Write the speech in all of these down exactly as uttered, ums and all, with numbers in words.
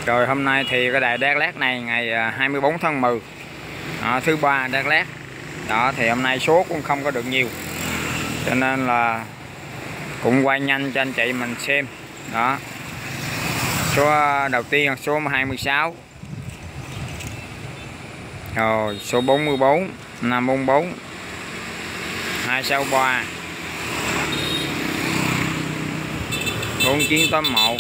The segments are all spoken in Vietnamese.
Rồi hôm nay thì cái đài Đắk Lắk này ngày hai mươi bốn tháng mười, đó, thứ ba Đắk Lắk. Đó thì hôm nay số cũng không có được nhiều, cho nên là cũng quay nhanh cho anh chị mình xem. Đó, số đầu tiên số hai mươi sáu, rồi số bốn mươi bốn, năm bốn bốn, hai sáu ba, bốn chín tám một,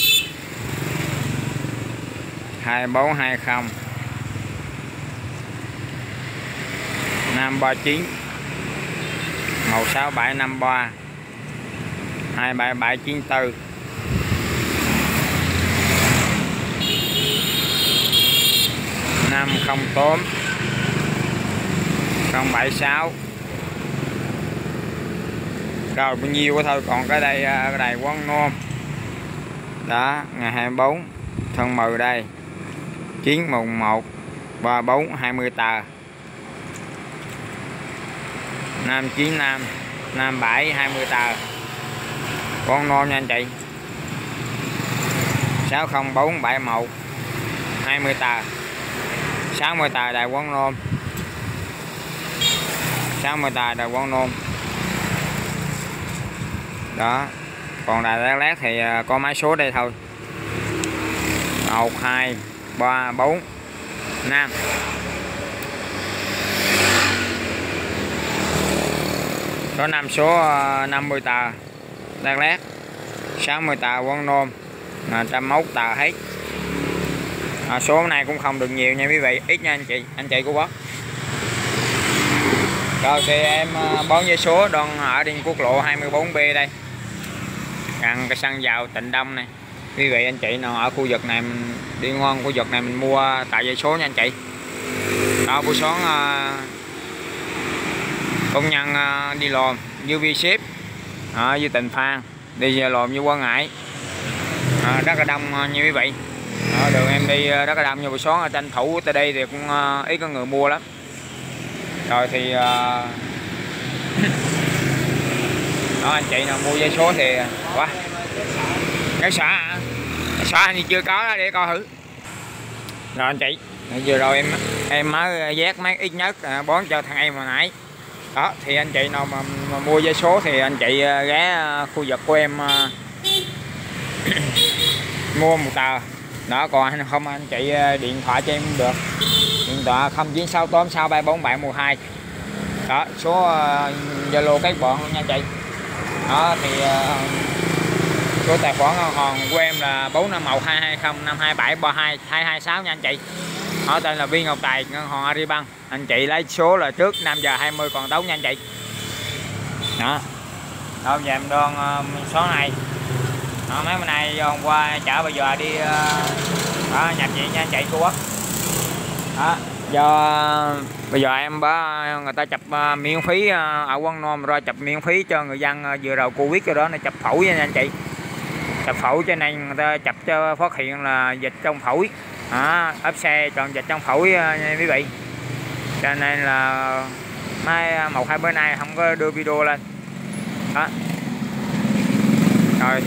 hai bốn hai không, năm ba chín, một sáu bảy năm ba, hai bảy bảy chín tư, năm không tám, không bảy sáu. Rồi bao nhiêu thôi, còn cái đây cái đài Quán Nôm. Đó, ngày hai mươi bốn tháng mười đây, chín một một ba bốn hai mươi tờ, năm chín năm, năm bảy hai mươi tờ, Quán Nôm nha anh chị. sáu không bốn bảy một hai mươi tờ, sáu mươi tờ đài Quán Nôm, sáu mươi tờ đài Quán Nôm. Đó, còn đài Đắk Lắk thì có máy số đây thôi, một hai ba bốn năm. Có năm số năm mươi tờ Đắk Lắk, sáu mươi tờ Quán Nôm, một trăm mốt tờ hết. À, số này cũng không được nhiều nha quý vị, ít nha anh chị, anh chị của bác. Rồi thì em bón giấy số đang ở trên quốc lộ hai mươi bốn B đây, gần cái xăng dầu Tịnh Đông này. Quý vị anh chị nào ở khu vực này mình đi ngon khu vực này mình mua tại giấy số nha anh chị. Đó, buổi sáng uh, công nhân uh, đi lòm như vi ship ở dưới Tịnh Phan, đi lòm như Quảng Ngãi, à, rất là đông uh, như quý vị. Ở đường em đi uh, rất là đông, như buổi sáng tranh thủ tới đây thì cũng uh, ít có người mua lắm. Rồi thì uh, đó, anh chị nào mua giấy số thì quá cái xóa xóa như chưa có để coi thử. Rồi anh chị, vừa rồi em em mới vét mấy ít nhất bón cho thằng em hồi nãy. Đó thì anh chị nào mà, mà mua giấy số thì anh chị ghé khu vực của em mua một tờ. Đó, còn không anh chị điện thoại cho em cũng được, điện thoại không chín sáu tám sáu ba bốn bảy một hai. Đó, số Zalo uh, các bọn luôn nha chị. Đó thì uh, số tài khoản ngân hàng của em là bốn năm một hai hai không năm hai bảy ba hai hai hai sáu nha anh chị. Ở tên là Viên Ngọc Tài, ngân hàng Agribank. Anh chị lấy số là trước năm giờ hai mươi còn đấu nha anh chị. Đó, đó giờ em đoan uh, số này. Đó, mấy bữa nay hôm qua chở bây giờ đi uh, đó, nhập viện nha anh chị cô bác. Đó, do bây giờ em bá người ta chụp uh, miễn phí uh, ở Quán Nôm rồi chụp miễn phí cho người dân uh, vừa đầu Covid cho đó, nó chụp phổi nha anh chị. Chụp phổi cho nên người ta chụp cho phát hiện là dịch trong phổi. Đó, ốp xe chọn dịch trong phổi uh, nha quý vị. Cho nên là mai một hai bữa nay không có đưa video lên. Đó. Rồi.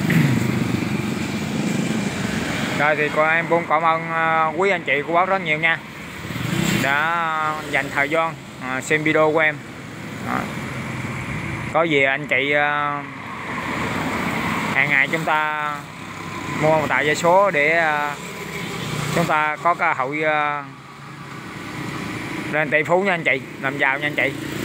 Rồi thì cô em cũng cảm ơn uh, quý anh chị của bác rất nhiều nha, đã dành thời gian uh, xem video của em. uh, Có gì anh chị uh, hàng ngày chúng ta mua một tờ giấy số để uh, chúng ta có cơ hội uh, lên tỷ phú nha anh chị, làm giàu nha anh chị.